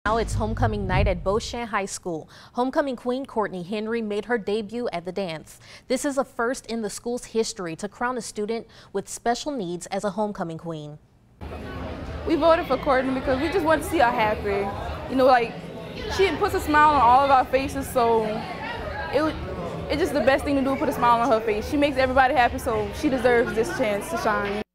Now it's homecoming night at Beau Chêne High School. Homecoming queen Courtney Henry made her debut at the dance. This is a first in the school's history to crown a student with special needs as a homecoming queen. We voted for Courtney because we just want to see her happy. You know, like, she puts a smile on all of our faces, so it's just the best thing to do, put a smile on her face. She makes everybody happy, so she deserves this chance to shine.